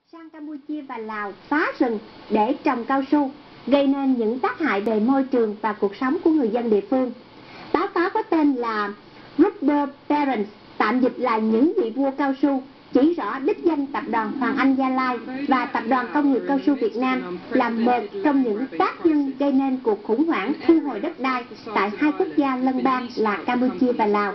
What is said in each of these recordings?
sang Campuchia và Lào phá rừng để trồng cao su, gây nên những tác hại về môi trường và cuộc sống của người dân địa phương. Báo cáo có tên là Rubber Barons, tạm dịch là những vị vua cao su, chỉ rõ đích danh Tập đoàn Hoàng Anh Gia Lai và Tập đoàn Công nghiệp Cao su Việt Nam là một trong những tác nhân gây nên cuộc khủng hoảng thu hồi đất đai tại hai quốc gia lân bang là Campuchia và Lào.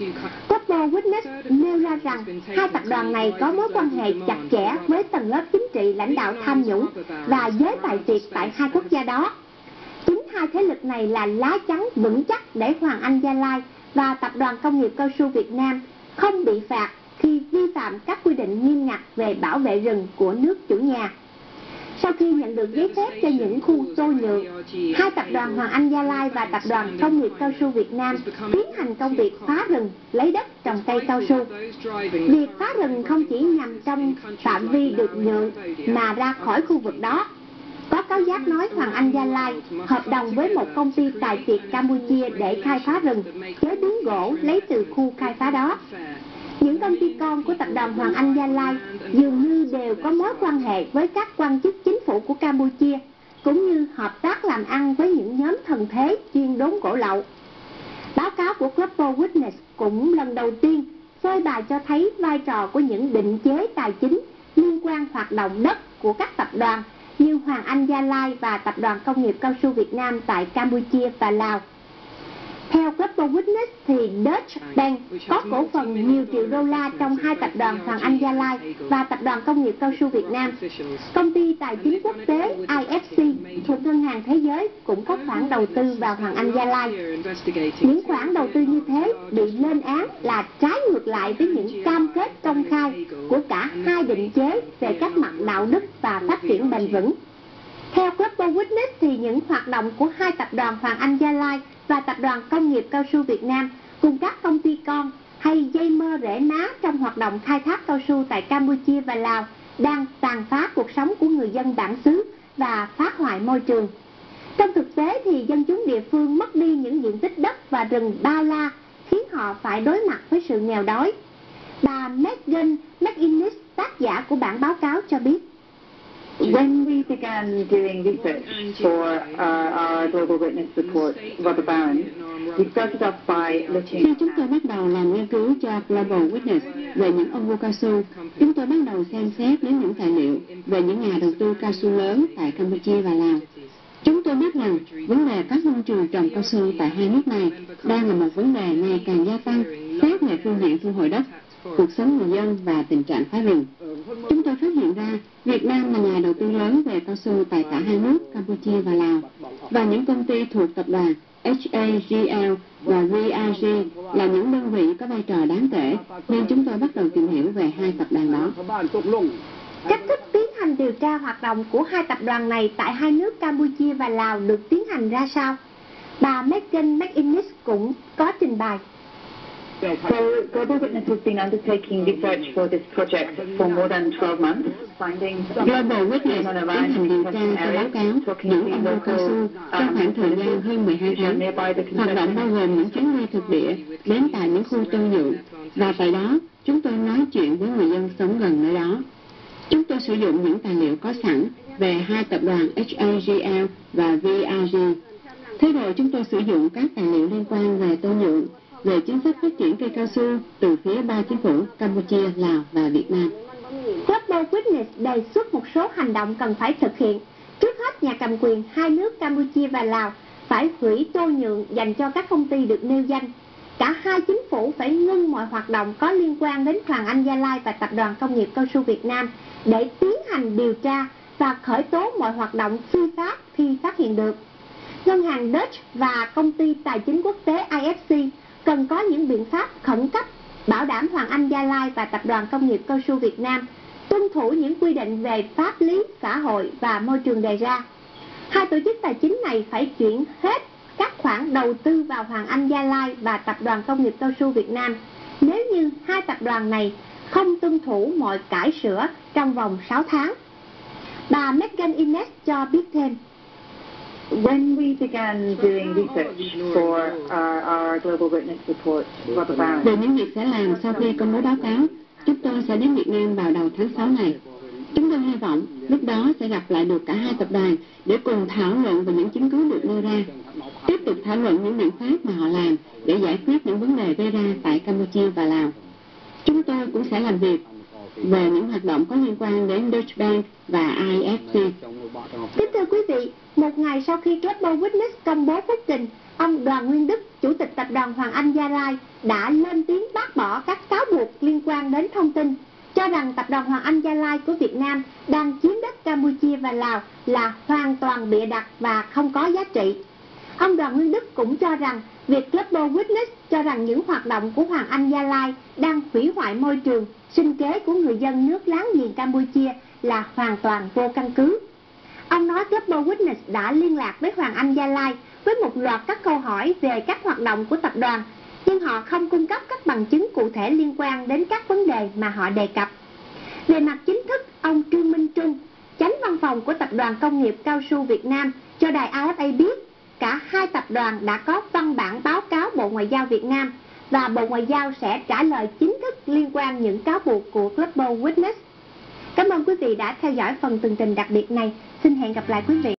Global Witness nêu ra rằng hai tập đoàn này có mối quan hệ chặt chẽ với tầng lớp chính trị lãnh đạo tham nhũng và giới tài phiệt tại hai quốc gia đó. Chính hai thế lực này là lá chắn vững chắc để Hoàng Anh Gia Lai và Tập đoàn Công nghiệp Cao su Việt Nam không bị phạt khi vi phạm các quy định nghiêm ngặt về bảo vệ rừng của nước chủ nhà. Sau khi nhận được giấy phép cho những khu tô nhượng, hai tập đoàn Hoàng Anh Gia Lai và Tập đoàn Công nghiệp Cao su Việt Nam tiến hành công việc phá rừng, lấy đất trồng cây cao su. Việc phá rừng không chỉ nằm trong phạm vi được nhượng mà ra khỏi khu vực đó. Có cáo giác nói Hoàng Anh Gia Lai hợp đồng với một công ty tài phiệt Campuchia để khai phá rừng, chế biến gỗ lấy từ khu khai phá đó. Những công ty con của Tập đoàn Hoàng Anh Gia Lai dường như đều có mối quan hệ với các quan chức chính phủ của Campuchia, cũng như hợp tác làm ăn với những nhóm thần thế chuyên đốn gỗ lậu. Báo cáo của Global Witness cũng lần đầu tiên phơi bày cho thấy vai trò của những định chế tài chính liên quan hoạt động đất của các tập đoàn như Hoàng Anh Gia Lai và Tập đoàn Công nghiệp Cao su Việt Nam tại Campuchia và Lào. Theo Global Witness thì Deutsche Bank có cổ phần nhiều triệu đô la trong hai tập đoàn Hoàng Anh Gia Lai và Tập đoàn Công nghiệp Cao su Việt Nam. Công ty tài chính quốc tế IFC thuộc Ngân hàng Thế giới cũng có khoản đầu tư vào Hoàng Anh Gia Lai. Những khoản đầu tư như thế bị lên án là trái ngược lại với những cam kết công khai của cả hai định chế về các mặt đạo đức và phát triển bền vững. Theo Global Witness thì những hoạt động của hai tập đoàn Hoàng Anh Gia Lai và Tập đoàn Công nghiệp Cao su Việt Nam cùng các công ty con hay dây mơ rễ má trong hoạt động khai thác cao su tại Campuchia và Lào đang tàn phá cuộc sống của người dân bản xứ và phá hoại môi trường. Trong thực tế thì dân chúng địa phương mất đi những diện tích đất và rừng bao la, khiến họ phải đối mặt với sự nghèo đói. Bà Megan McInnes, tác giả của bản báo cáo cho biết, When we began doing research for our Global Witness report, Rubber Barons, we started off by looking Khi chúng tôi bắt đầu làm nghiên cứu cho Global Witness về những ông vua cao su, chúng tôi bắt đầu xem xét đến những tài liệu về những nhà đầu tư cao su lớn tại Campuchia và Lào. Chúng tôi biết rằng vấn đề các nông trường trồng cao su tại hai nước này đang là một vấn đề ngày càng gia tăng xét về phương diện thu hồi đất, cuộc sống người dân và tình trạng phá rừng. Chúng tôi phát hiện ra Việt Nam là nhà đầu tư lớn về cao su tại cả hai nước Campuchia và Lào, và những công ty thuộc tập đoàn HAGL và VAG là những đơn vị có vai trò đáng kể, nên chúng tôi bắt đầu tìm hiểu về hai tập đoàn đó. cách thức tiến hành điều tra hoạt động của hai tập đoàn này tại hai nước Campuchia và Lào được tiến hành ra sao? Bà Megan McInnes cũng có trình bày. So, Global Witness has been undertaking research for this project for more than 12 months, finding Global Witness tiến hành điều tra theo báo cáo những ông vua cao su trong khoảng thời gian hơn 12 tháng. Hoạt động bao gồm những chuyến đi thực địa đến tại những khu tô nhượng, và tại đó chúng tôi nói chuyện với người dân sống gần nơi đó. Chúng tôi sử dụng những tài liệu có sẵn về hai tập đoàn HAGL và VAG. Thế rồi chúng tôi sử dụng các tài liệu liên quan về tô nhượng, về chính sách phát triển cây cao su từ phía ba chính phủ Campuchia, Lào và Việt Nam. Global Witness đề xuất một số hành động cần phải thực hiện. Trước hết, nhà cầm quyền hai nước Campuchia và Lào phải hủy tô nhượng dành cho các công ty được nêu danh. Cả hai chính phủ phải ngưng mọi hoạt động có liên quan đến Hoàng Anh Gia Lai và Tập đoàn Công nghiệp Cao su Việt Nam để tiến hành điều tra và khởi tố mọi hoạt động phi pháp khi phát hiện được. Ngân hàng Deutsche và công ty tài chính quốc tế IFC cần có những biện pháp khẩn cấp bảo đảm Hoàng Anh Gia Lai và Tập đoàn Công nghiệp Cao su Việt Nam tuân thủ những quy định về pháp lý, xã hội và môi trường đề ra. Hai tổ chức tài chính này phải chuyển hết các khoản đầu tư vào Hoàng Anh Gia Lai và Tập đoàn Công nghiệp Cao su Việt Nam nếu như hai tập đoàn này không tuân thủ mọi cải sửa trong vòng 6 tháng. Bà Megan Innes cho biết thêm. when we began doing research for our Global Witness report, Rubber Barons, Về những việc sẽ làm sau khi công bố báo cáo, chúng tôi sẽ đến Việt Nam vào đầu tháng 6 này. Chúng tôi hy vọng lúc đó sẽ gặp lại được cả hai tập đoàn để cùng thảo luận về những chứng cứ được nêu ra, tiếp tục thảo luận những biện pháp mà họ làm để giải quyết những vấn đề gây ra tại Campuchia và Lào. Chúng tôi cũng sẽ làm việc về những hoạt động có liên quan đến Deutsche Bank và IFC. Kính thưa quý vị, một ngày sau khi Global Witness công bố phúc trình, ông Đoàn Nguyên Đức, Chủ tịch Tập đoàn Hoàng Anh Gia Lai, đã lên tiếng bác bỏ các cáo buộc liên quan đến thông tin, cho rằng Tập đoàn Hoàng Anh Gia Lai của Việt Nam đang chiếm đất Campuchia và Lào là hoàn toàn bịa đặt và không có giá trị. Ông Đoàn Nguyên Đức cũng cho rằng việc Global Witness cho rằng những hoạt động của Hoàng Anh Gia Lai đang hủy hoại môi trường, sinh kế của người dân nước láng giềng Campuchia là hoàn toàn vô căn cứ. Ông nói Global Witness đã liên lạc với Hoàng Anh Gia Lai với một loạt các câu hỏi về các hoạt động của tập đoàn, nhưng họ không cung cấp các bằng chứng cụ thể liên quan đến các vấn đề mà họ đề cập. Về mặt chính thức, ông Trương Minh Trung, Chánh văn phòng của Tập đoàn Công nghiệp Cao su Việt Nam, cho đài AFA biết cả hai tập đoàn đã có văn bản báo cáo Bộ Ngoại giao Việt Nam và Bộ Ngoại giao sẽ trả lời chính thức liên quan những cáo buộc của Global Witness. Cảm ơn quý vị đã theo dõi phần tường trình đặc biệt này. Xin hẹn gặp lại quý vị.